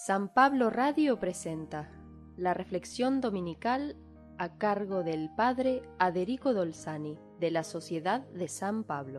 San Pablo Radio presenta la reflexión dominical a cargo del Padre Aderico Dolzani, de la Sociedad de San Pablo.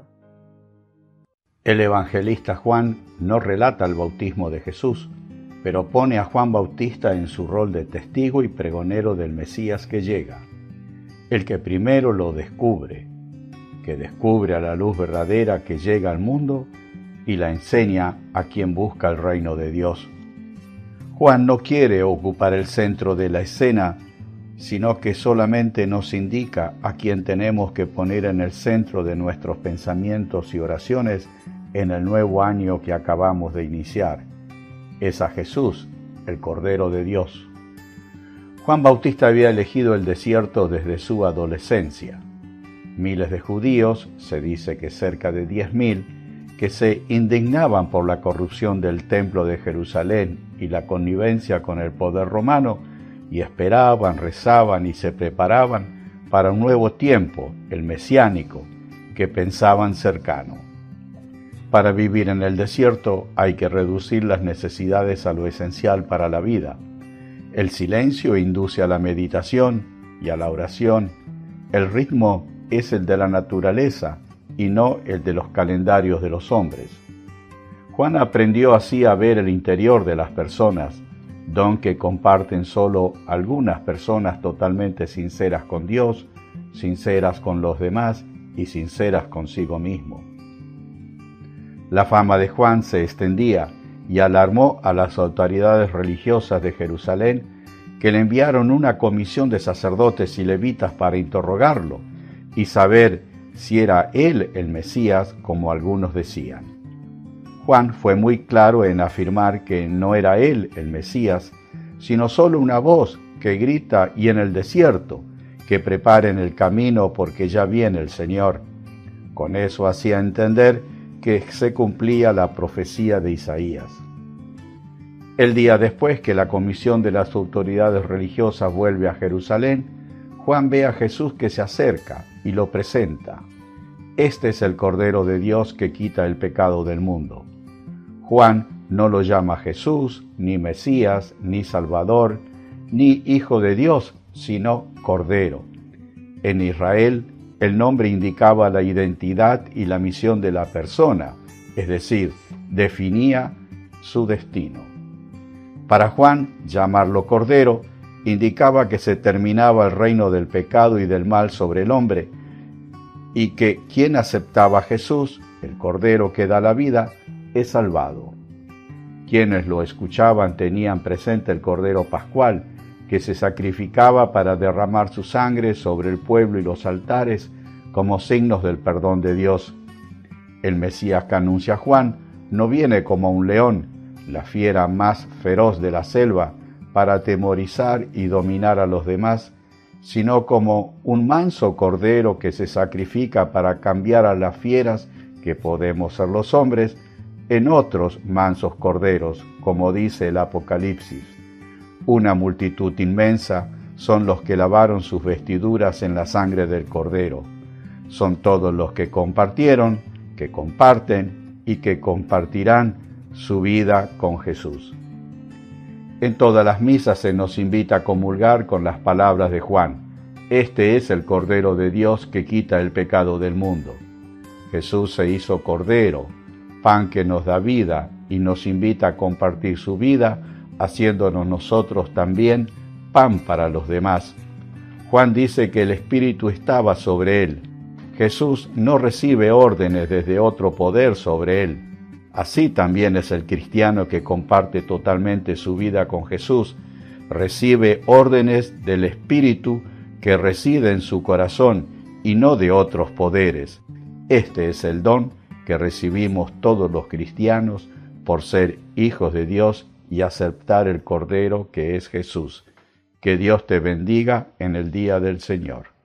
El evangelista Juan no relata el bautismo de Jesús, pero pone a Juan Bautista en su rol de testigo y pregonero del Mesías que llega, el que primero lo descubre, que descubre a la luz verdadera que llega al mundo y la enseña a quien busca el reino de Dios. Juan no quiere ocupar el centro de la escena, sino que solamente nos indica a quien tenemos que poner en el centro de nuestros pensamientos y oraciones en el nuevo año que acabamos de iniciar. Es a Jesús, el Cordero de Dios. Juan Bautista había elegido el desierto desde su adolescencia. Miles de judíos, se dice que cerca de 10.000, que se indignaban por la corrupción del templo de Jerusalén y la connivencia con el poder romano, y esperaban, rezaban y se preparaban para un nuevo tiempo, el mesiánico, que pensaban cercano. Para vivir en el desierto hay que reducir las necesidades a lo esencial para la vida. El silencio induce a la meditación y a la oración. El ritmo es el de la naturaleza y no el de los calendarios de los hombres. Juan aprendió así a ver el interior de las personas, don que comparten solo algunas personas totalmente sinceras con Dios, sinceras con los demás y sinceras consigo mismo. La fama de Juan se extendía y alarmó a las autoridades religiosas de Jerusalén, que le enviaron una comisión de sacerdotes y levitas para interrogarlo y saber si era él el Mesías, como algunos decían. Juan fue muy claro en afirmar que no era él el Mesías, sino solo una voz que grita y en el desierto, que preparen el camino porque ya viene el Señor. Con eso hacía entender que se cumplía la profecía de Isaías. El día después que la comisión de las autoridades religiosas vuelve a Jerusalén, Juan ve a Jesús que se acerca y lo presenta. Este es el Cordero de Dios que quita el pecado del mundo. Juan no lo llama Jesús, ni Mesías, ni Salvador, ni Hijo de Dios, sino Cordero. En Israel, el nombre indicaba la identidad y la misión de la persona, es decir, definía su destino. Para Juan, llamarlo Cordero indicaba que se terminaba el reino del pecado y del mal sobre el hombre, y que quien aceptaba a Jesús, el Cordero que da la vida, es salvado. Quienes lo escuchaban tenían presente el Cordero Pascual, que se sacrificaba para derramar su sangre sobre el pueblo y los altares como signos del perdón de Dios. El Mesías que anuncia Juan no viene como un león, la fiera más feroz de la selva, para atemorizar y dominar a los demás, sino como un manso cordero que se sacrifica para cambiar a las fieras, que podemos ser los hombres, en otros mansos corderos, como dice el Apocalipsis. Una multitud inmensa son los que lavaron sus vestiduras en la sangre del Cordero. Son todos los que compartieron, que comparten y que compartirán su vida con Jesús. En todas las misas se nos invita a comulgar con las palabras de Juan. Este es el Cordero de Dios que quita el pecado del mundo. Jesús se hizo Cordero, pan que nos da vida y nos invita a compartir su vida, haciéndonos nosotros también pan para los demás. Juan dice que el Espíritu estaba sobre él. Jesús no recibe órdenes desde otro poder sobre él. Así también es el cristiano que comparte totalmente su vida con Jesús, recibe órdenes del Espíritu que reside en su corazón y no de otros poderes. Este es el don que recibimos todos los cristianos por ser hijos de Dios y aceptar el Cordero que es Jesús. Que Dios te bendiga en el día del Señor.